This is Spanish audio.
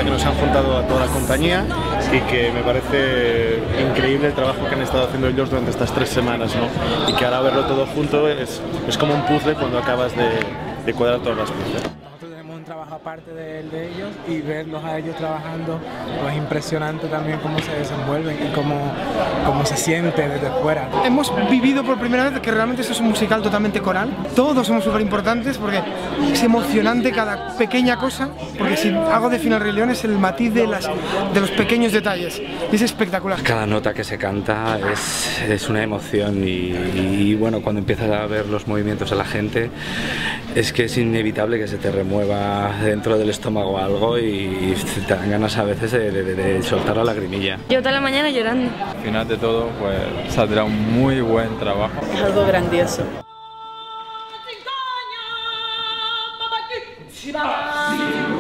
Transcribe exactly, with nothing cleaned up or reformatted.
que nos han juntado a toda la compañía y que me parece increíble el trabajo que han estado haciendo ellos durante estas tres semanas, ¿no? Y que ahora verlo todo junto es, es como un puzzle cuando acabas de, de cuadrar todas las piezas. Un trabajo aparte de, de ellos y verlos a ellos trabajando, pues es impresionante también cómo se desenvuelven y cómo, cómo se siente desde fuera. Hemos vivido por primera vez que realmente esto es un musical totalmente coral. Todos somos súper importantes porque es emocionante cada pequeña cosa, porque si hago de Final Rey León es el matiz de, las, de los pequeños detalles y es espectacular. Cada nota que se canta es, es una emoción y, y bueno, cuando empiezas a ver los movimientos de la gente es que es inevitable que se te remueva dentro del estómago algo y te dan ganas a veces de, de, de soltar la lagrimilla. Yo toda la mañana llorando. Al final de todo, pues saldrá un muy buen trabajo. Es algo grandioso. Sí.